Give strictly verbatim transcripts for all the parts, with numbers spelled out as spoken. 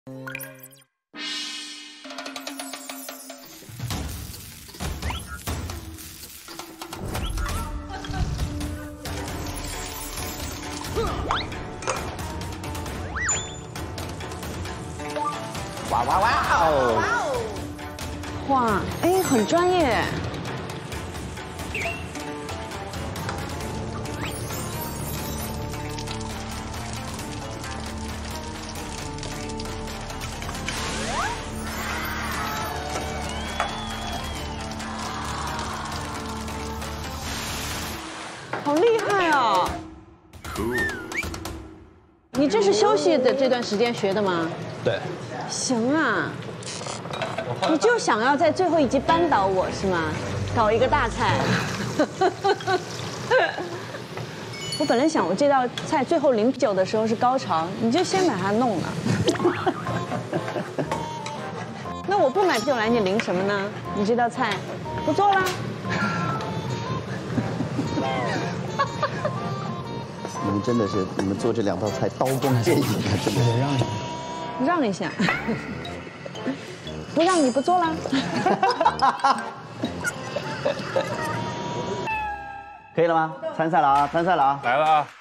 哇哇哇哦！ 哇，哎，很专业。好厉害啊！你这是休息的这段时间学的吗？ 对。 行啊，你就想要在最后一集扳倒我是吗？搞一个大菜。我本来想我这道菜最后零九的时候是高潮，你就先把它弄了。那我不买啤酒来，你零什么呢？你这道菜不做啦？ 你们真的是，你们做这两道菜刀光剑影啊，真的。让一下。 让一下。不让你不做啦。 可以了吗？参赛了啊！参赛了啊！ 来了啊！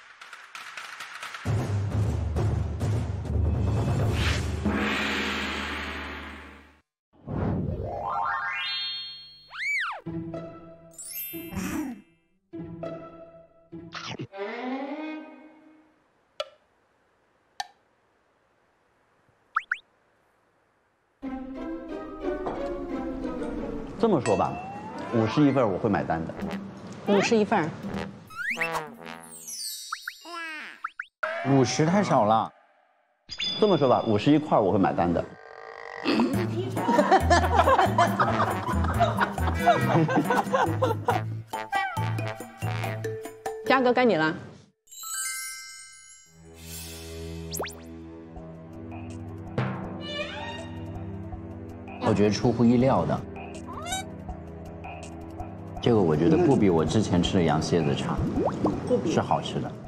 这么说吧，五十一份我会买单的。 五十一份。 五十太少了。 这么说吧，五十一块我会买单的。 嘉哥该你了。 我觉得出乎意料的，这个我觉得不比我之前吃的羊蝎子差，是好吃的。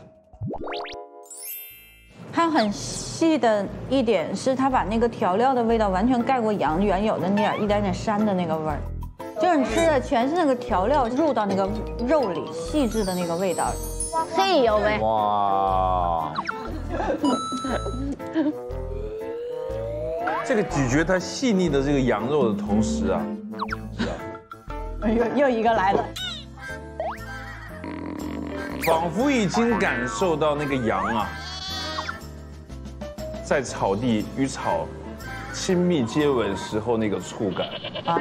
它很细的一点是，它把那个调料的味道完全盖过羊原有的那点一点点膻的那个味儿，就是你吃的全是那个调料入到那个肉里，细致的那个味道。 嘿呦喂！ 哇！这个咀嚼它细腻的这个羊肉的同时啊， 又又一个来了， 仿佛已经感受到那个羊啊，在草地与草亲密接吻时候那个触感啊，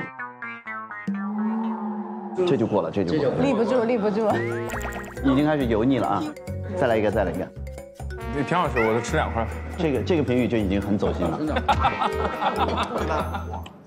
这就过了，这就过了， 立不住，立不住， 已经开始油腻了啊！再来一个，再来一个。 这挺好吃，我都吃两块。 这个这个评语就已经很走心了。